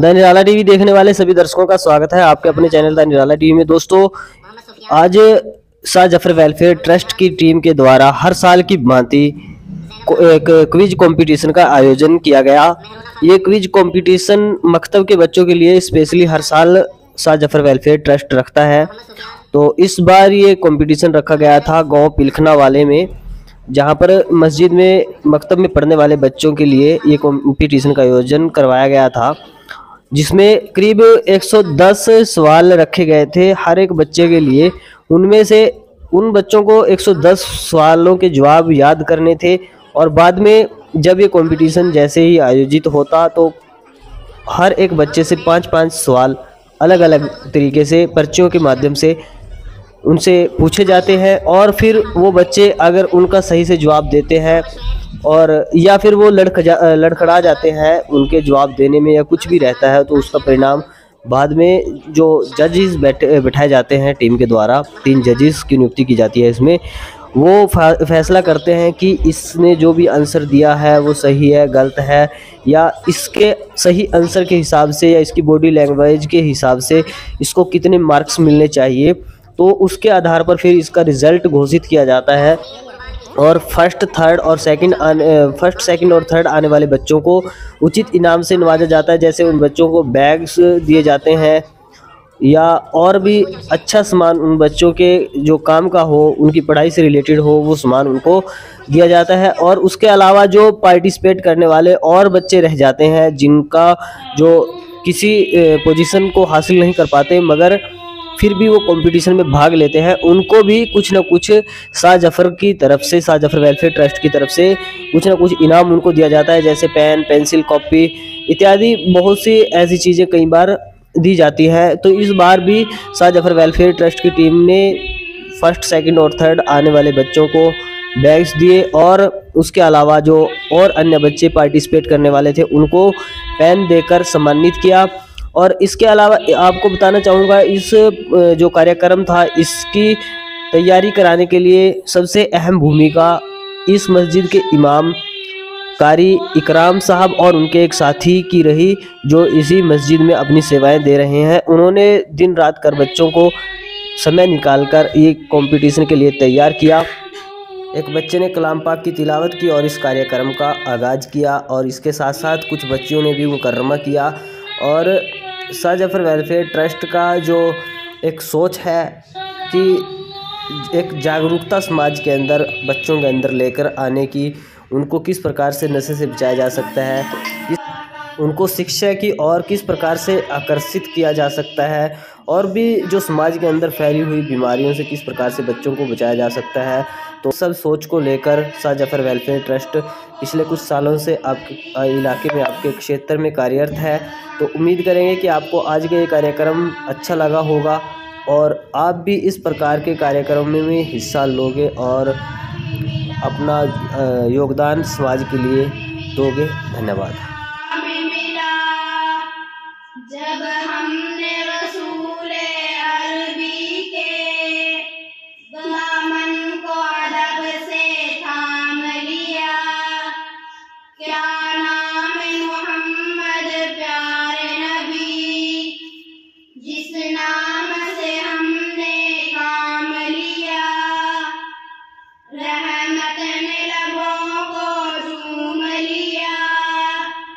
The Nirala TV देखने वाले सभी दर्शकों का स्वागत है आपके अपने चैनल द निराला टीवी में। दोस्तों, आज शाह जफर वेलफेयर ट्रस्ट की टीम के द्वारा हर साल की भांति एक क्विज कंपटीशन का आयोजन किया गया। ये क्विज कंपटीशन मकतब के बच्चों के लिए स्पेशली हर साल शाह जफर वेलफेयर ट्रस्ट रखता है। तो इस बार ये कंपटीशन रखा गया था गांव पिलखना वाले में, जहां पर मस्जिद में मकतब में पढ़ने वाले बच्चों के लिए ये कंपटीशन का आयोजन करवाया गया था, जिसमें करीब 110 सवाल रखे गए थे हर एक बच्चे के लिए। उनमें से उन बच्चों को 110 सवालों के जवाब याद करने थे और बाद में जब ये कंपटीशन जैसे ही आयोजित होता तो हर एक बच्चे से 5-5 सवाल अलग अलग तरीके से पर्चियों के माध्यम से उनसे पूछे जाते हैं और फिर वो बच्चे अगर उनका सही से जवाब देते हैं और या फिर वो लड़खड़ा जाते हैं उनके जवाब देने में या कुछ भी रहता है, तो उसका परिणाम बाद में जो जजेस बैठाए जाते हैं टीम के द्वारा, 3 जजेस की नियुक्ति की जाती है इसमें, वो फैसला करते हैं कि इसने जो भी आंसर दिया है वो सही है, गलत है, या इसके सही आंसर के हिसाब से या इसकी बॉडी लैंग्वेज के हिसाब से इसको कितने मार्क्स मिलने चाहिए। तो उसके आधार पर फिर इसका रिज़ल्ट घोषित किया जाता है और फर्स्ट, सेकंड और थर्ड आने वाले बच्चों को उचित इनाम से नवाजा जाता है। जैसे उन बच्चों को बैग्स दिए जाते हैं या और भी अच्छा सामान उन बच्चों के जो काम का हो, उनकी पढ़ाई से रिलेटेड हो, वो सामान उनको दिया जाता है। और उसके अलावा जो पार्टिसिपेट करने वाले और बच्चे रह जाते हैं जिनका जो किसी पोजीशन को हासिल नहीं कर पाते मगर फिर भी वो कंपटीशन में भाग लेते हैं, उनको भी कुछ ना कुछ शाह जफर की तरफ से, शाह जफर वेलफेयर ट्रस्ट की तरफ से कुछ ना कुछ इनाम उनको दिया जाता है, जैसे पेन, पेंसिल, कॉपी इत्यादि बहुत सी ऐसी चीज़ें कई बार दी जाती है। तो इस बार भी शाह जफर वेलफेयर ट्रस्ट की टीम ने फर्स्ट, सेकंड और थर्ड आने वाले बच्चों को बैग्स दिए और उसके अलावा जो और अन्य बच्चे पार्टिसिपेट करने वाले थे उनको पेन देकर सम्मानित किया। और इसके अलावा आपको बताना चाहूँगा, इस जो कार्यक्रम था इसकी तैयारी कराने के लिए सबसे अहम भूमिका इस मस्जिद के इमाम कारी इकराम साहब और उनके एक साथी की रही, जो इसी मस्जिद में अपनी सेवाएं दे रहे हैं। उन्होंने दिन रात कर बच्चों को समय निकालकर ये कंपटीशन के लिए तैयार किया। एक बच्चे ने कलाम पाक की तिलावत की और इस कार्यक्रम का आगाज़ किया और इसके साथ साथ कुछ बच्चियों ने भी मुकर्रमा किया। और शाह जफर वेलफेयर ट्रस्ट का जो एक सोच है कि एक जागरूकता समाज के अंदर, बच्चों के अंदर लेकर आने की, उनको किस प्रकार से नशे से बचाया जा सकता है, उनको शिक्षा की और किस प्रकार से आकर्षित किया जा सकता है, और भी जो समाज के अंदर फैली हुई बीमारियों से किस प्रकार से बच्चों को बचाया जा सकता है। तो सब सोच को लेकर शाह जफर वेलफेयर ट्रस्ट पिछले कुछ सालों से आपके इलाके में, आपके क्षेत्र में कार्यरत है। तो उम्मीद करेंगे कि आपको आज का ये कार्यक्रम अच्छा लगा होगा और आप भी इस प्रकार के कार्यक्रम में हिस्सा लोगे और अपना योगदान समाज के लिए दोगे। धन्यवाद। जब हमने रसूले अरबी के दामन को अदब से थाम लिया, क्या नाम मोहम्मद प्यारे नबी, जिस नाम से हमने काम लिया, रहमत ने लबों को चूम लिया,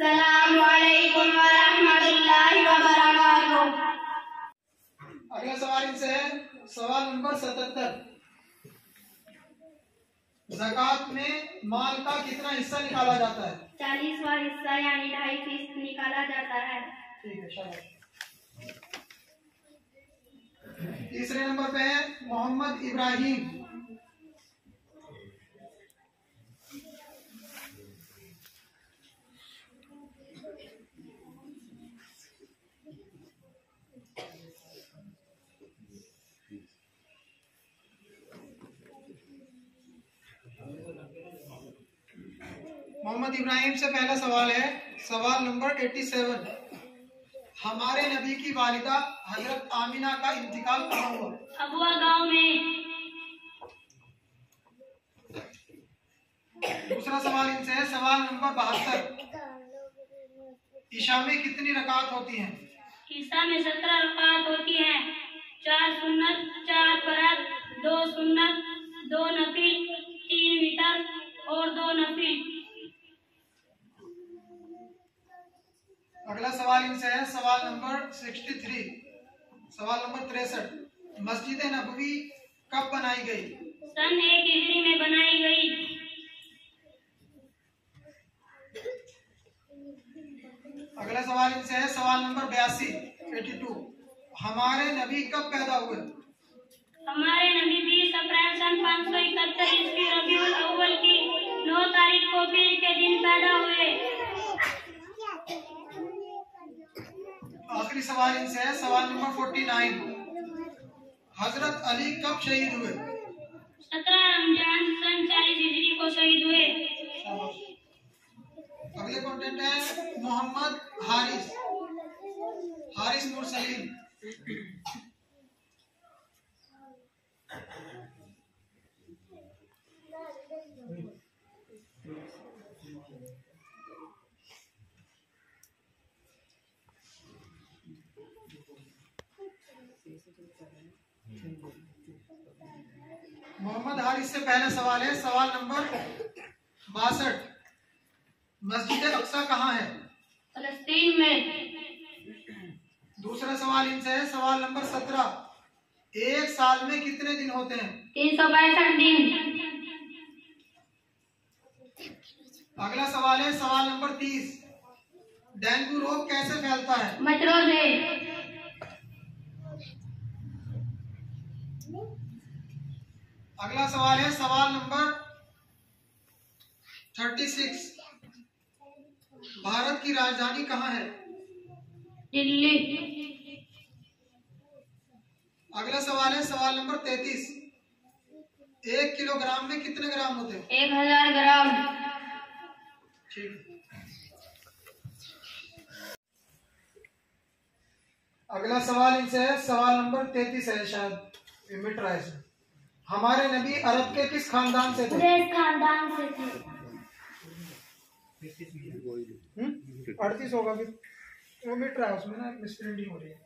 अस्सलामु अलैकुम व रहमतुल्लाहि व बरकातुहू। अगला सवाल इनसे है सवाल नंबर 77। ज़कात में माल का कितना हिस्सा निकाला जाता है? 40वां हिस्सा यानी 2.5% निकाला जाता है। ठीक है, शाबाश। तीसरे नंबर पे है मोहम्मद इब्राहिम। मोहम्मद इब्राहिम से पहला सवाल है, सवाल नंबर 87। हमारे नबी की वालिदा हजरत आमिना का इंतकाल कहाँ हुआ? अबुआ गांव में। दूसरा सवाल इनसे है सवाल नंबर 72। ईशा में कितनी रकात होती हैं? ईशा में 17 रकात होती हैं। 4 सुन्नत, 4 फर्ज, 2 सुन्नत, 2 नफिल, 3 वितर और 2 नफिल। अगला सवाल इनसे है सवाल नंबर 63। सवाल नंबर 63। मस्जिद नबवी कब बनाई गई? सन 1 हिजरी में बनाई गई। अगला सवाल इनसे है सवाल नंबर 82। हमारे नबी कब पैदा हुए? हमारे नबी 20 अप्रैल सन 571 ईस्वी रबीउल अव्वल की 9 तारीख को पीर के दिन पैदा हुए। आखिरी सवाल इनसे है सवाल नंबर 49। हजरत अली कब शहीद हुए? 17 रमजान सन 40 हिजरी को शहीद हुए। अगले कंटेंट है मोहम्मद हारिस मुरसलीन। मोहम्मद हारिस से पहला सवाल है सवाल नंबर 62। मस्जिद अक्सा कहाँ है? फलस्तीन में। दूसरा सवाल इनसे है सवाल नंबर 17। एक साल में कितने दिन होते हैं? 362 दिन। अगला सवाल है सवाल नंबर 30। डेंगू रोग कैसे फैलता है? मच्छरों से। अगला सवाल है सवाल नंबर 36। भारत की राजधानी कहाँ है? दिल्ली। अगला सवाल है सवाल नंबर 33। 1 किलोग्राम में कितने ग्राम होते हैं? 1000 ग्राम। ठीक। अगला सवाल इनसे है सवाल नंबर 33 है, शायद मिट रहा है। हमारे नबी अरब के किस खानदान से थे? कुरैश खानदान से थे। 38 होगा, फिर वो मिट रहा है, उसमें ना मिसप्रिंटिंग हो रही है।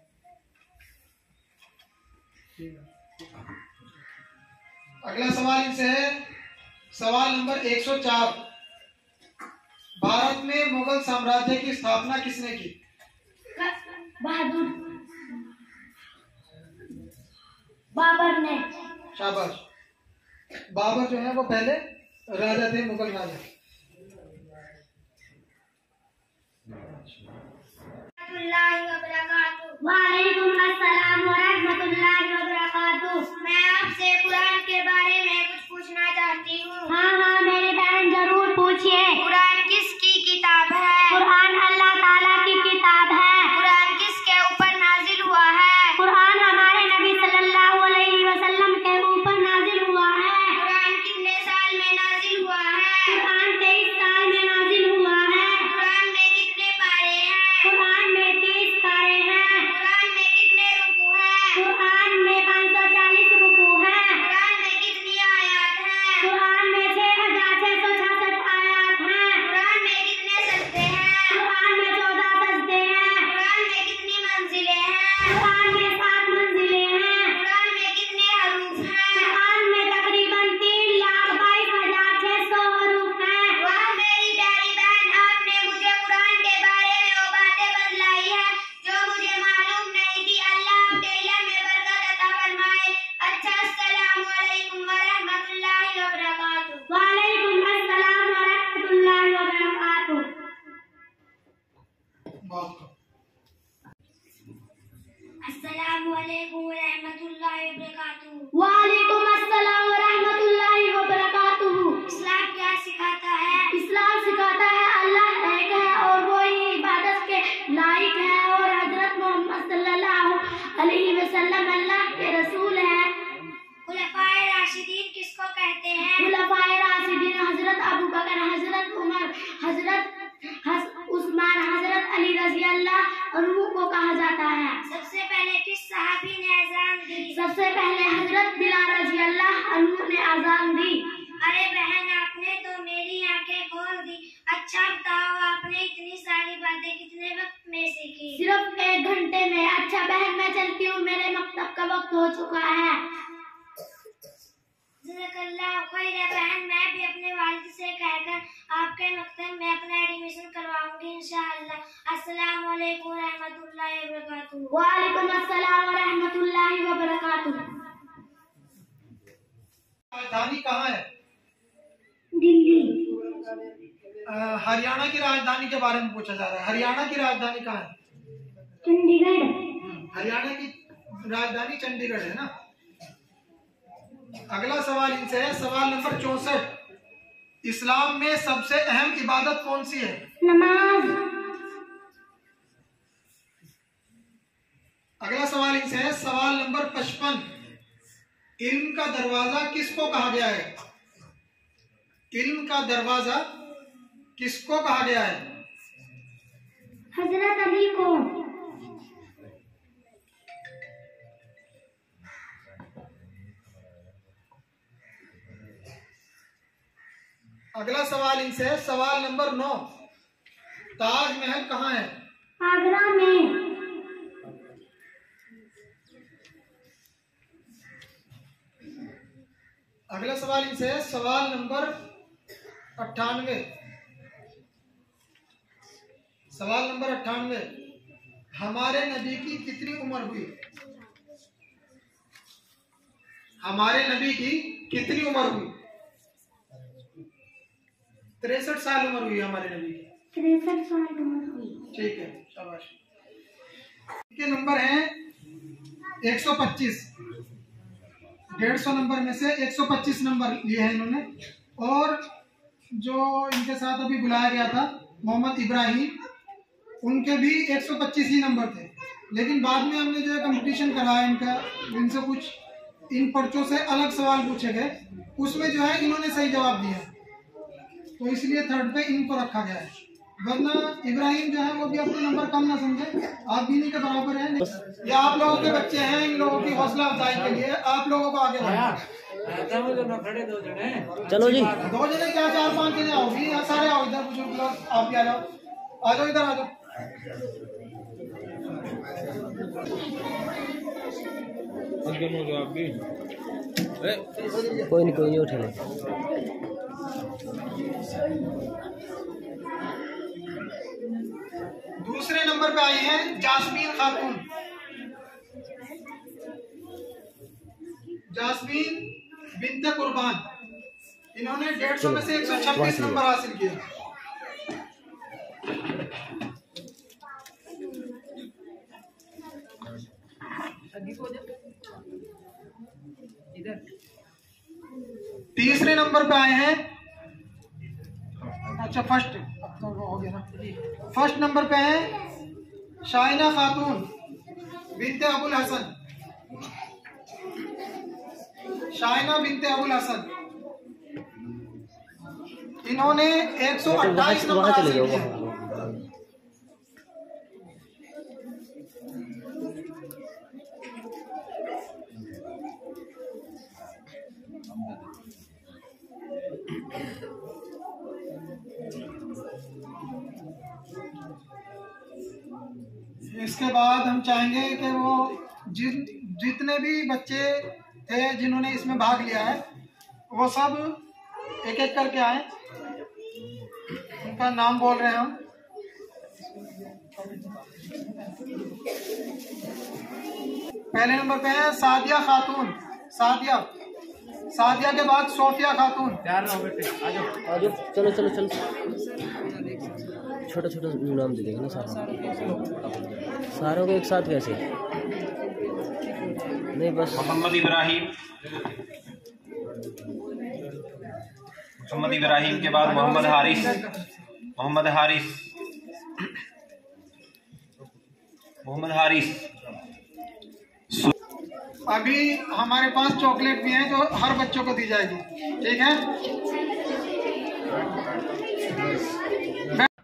अगला सवाल इनसे है सवाल नंबर 104। भारत में मुगल साम्राज्य की स्थापना किसने की? बहादुर बाबर ने। शाबाश। बाबर जो है वो पहले राजा थे, मुगल राजा। वालेकुम अस्सलाम व रहमतुल्लाहि व बरकातुहू। मैं आपसे कुरान के बारे में कुछ पूछना चाहती हूँ। हाँ, मेरी बहन जरूर पूछिए। कुरान किसकी किताब है? कुरान अल्लाह ताला की किताब है। कुरान किसके ऊपर नाजिल हुआ है? कुरान हमारे नबी सल्लल्लाहु अलैहि वसल्लम के ऊपर नाजिल हुआ है। कुरान कितने साल में नाजिल हुआ है? कुरान 23 साल में नाजिल हुआ है। कुरान में कितने पारे हैं? कुरान में 30 पारे हैं। कुरान में कितने रुकू हैं? कुरान में 540 रुकू हैं। कुरान में कितनी आयत हैं? कुरान में 6666 आयत हैं। कुरान में कितने सजदे हैं? कुरान में 14 सजदे हैं। बहुत कम। अस्सलामु अलैकुम व रहमतुल्लाहि व बरकातुहू। वालेकुम अस्सलाम व रहमतुल्लाहि व बरकातुहू। इस्लाम क्या सिखाता है? इस्लाम सिखाता है अल्लाह एक है और वो ही इबादत के लायक है और हजरत मोहम्मद सल्लल्लाहु अलैहि वसल्लम अल्लाह के रसूल हैं। खुलफाए राशिदीन किसको कहते हैं? खुलफाए राशिदीन हजरत अबू बकर, हजरत उमर, हजरत उस्मान, हजरत अली रज़ी अल्लाह अन्हु को कहा जाता है। सबसे पहले किस सहाबी ने अज़ान दी? सबसे पहले हजरत बिलाल रज़ी अल्लाह अन्हु ने अज़ान दी। अरे बहन, आपने तो मेरी आंखें खोल दी। अच्छा बताओ, आपने इतनी सारी बातें कितने वक्त में सीखी? सिर्फ 1 घंटे में। अच्छा बहन, मैं चलती हूँ, मेरे मकतब का वक्त हो चुका है। जज़ाकल्लाह खैर बहन, मैं भी अपने वालिद से कहकर आपके मकतब में अपना एडमिशन करवाऊंगी इंशाअल्लाह। अस्सलामु अलैकुम व रहमतुल्लाहि व बरकातुहू। वालेकुम अस्सलाम व रहमतुल्लाहि व बरकातुहू। राजधानी कहाँ है? दिल्ली। हरियाणा की राजधानी के बारे में पूछा जा रहा है। हरियाणा की राजधानी कहाँ है? चंडीगढ़। हरियाणा की राजधानी चंडीगढ़ है ना। अगला सवाल इनसे है, सवाल नंबर 64। इस्लाम में सबसे अहम इबादत कौन सी है? नमाज। अगला सवाल इनसे है, सवाल नंबर 55। इल्म का दरवाजा किसको कहा गया है? इल्म का दरवाजा किसको कहा गया है? हजरत अली को। अगला सवाल इनसे है, सवाल नंबर 9। ताजमहल कहाँ है? आगरा में। अगला सवाल इनसे है, सवाल नंबर 98। सवाल नंबर 98। हमारे नबी की कितनी उम्र हुई? हमारे नबी की कितनी उम्र हुई? 63 साल उम्र हुई हमारे नबी की। 63 साल उम्र हुई। ठीक है, शाबाश। इनके नंबर हैं 125। 150 नंबर में से 125 नंबर लिए हैं इन्होंने। और जो इनके साथ अभी बुलाया गया था मोहम्मद इब्राहिम, उनके भी 125 ही नंबर थे। लेकिन बाद में हमने जो है कंपटीशन कराया इनका, इनसे कुछ इन पर्चों से अलग सवाल पूछे गए, उसमें जो है इन्होंने सही जवाब दिया, तो इसलिए 3rd पे इनको रखा गया है। वरना इब्राहिम जो है वो भी अपने नंबर कम ना समझे, आप भी नहीं के बराबर हैं। ये आप लोगों के बच्चे हैं, इन लोगों की हौसला अफजाई के लिए आप लोगों को आगे बढ़ाया। चलो जी, 2 जने क्या 4-5 जने आओ भी, सारे आओ इधर, बुजुर्ग लोग आप भी आ जाओ, आ जाओ इधर आ जाओ। कोई नहीं उठे ले। दूसरे नंबर पे आई हैं जास्मीन खातून। जास्मीन बिन्ते कुर्बान, इन्होंने 150 में से 126 नंबर हासिल किए। तीसरे नंबर पे आए हैं, अच्छा फर्स्ट, अब तो हो गया ना। फर्स्ट नंबर पे है शाइना खातून बिन्ते अबुल हसन। शाइना बिन्ते अबुल हसन, इन्होंने 128 नंबर हासिल किए। इसके बाद हम चाहेंगे कि वो जितने भी बच्चे थे जिन्होंने इसमें भाग लिया है, वो सब एक एक करके आए, उनका नाम बोल रहे हैं हम। पहले नंबर पे है सादिया खातून। सादिया के बाद सोफिया खातून। आ जाओ, चलो। छोटा छोटा नाम दे देंगे ना सारों को एक साथ कैसे? नहीं बस मोहम्मद इब्राहिम के बाद मोहम्मद हारिस। अभी हमारे पास चॉकलेट भी है जो हर बच्चों को दी जाएगी, ठीक है।